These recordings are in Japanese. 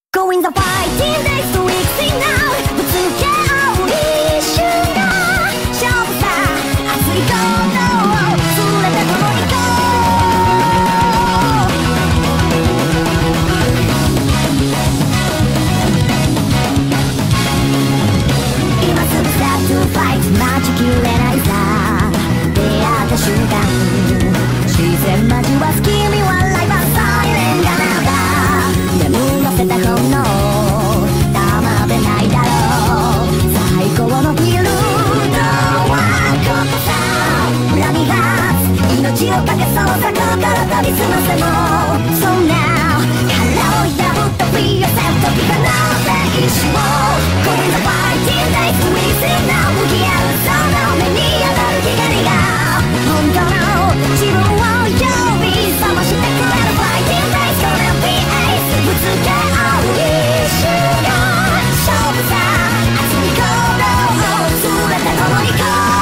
Going the fighting days to weeks in now ぶつけ合う一瞬が勝負さ熱い行動を連れて共に行こう今すぐ start to fight 待ちきれないさ出会った瞬間自然交わす君はライバーサイレンがなんだ眠らせた本能黙ってないだろう最高のフィールドはここさ恨みが命をかけそうさ心飛び澄ませもそんな殻を破った Free yourself 時がなって一生 Going the fighting days we see now 向き合うその目に当たる光が本当の自分を呼び覚ましてくれる Fighting days gonna be ace ぶつけ合う一瞬が勝負さ熱い行動を連れて共に行こう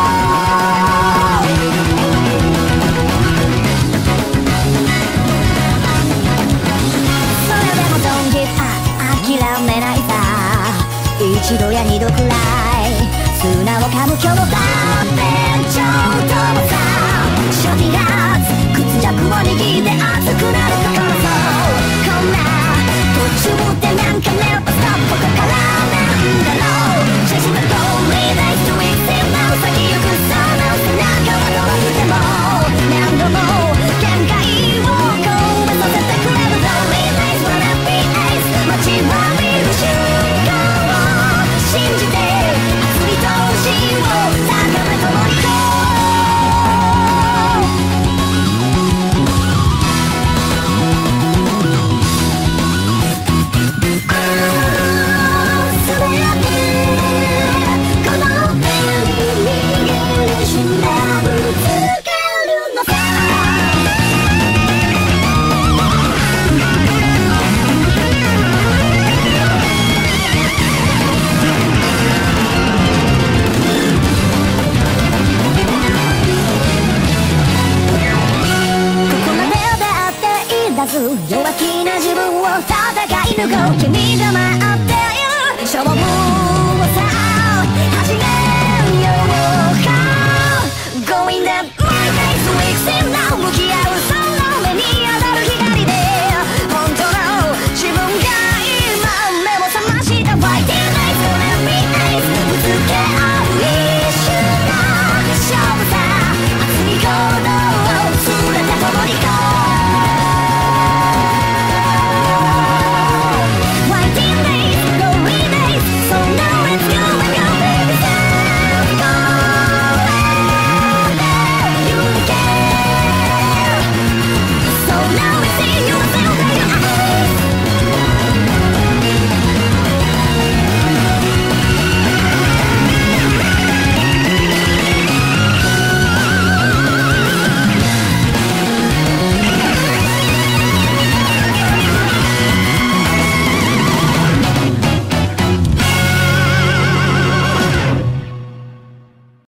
それでも Don't give up 諦めないさ一度や二度くらい砂を噛む今日の断片ちょっともさショティガーツ屈辱を握って熱くなる心そうこんな途中でなんかネットストップここからなんだろう写真の通りで一人線な先行くその背中は遠くても何度も限界を超えさせてくれる Lonely days wanna be ace 待ちわびる瞬間を信じて熱い闘志を高め共に行こう弱気な自分を戦い抜こう君が待っている勝負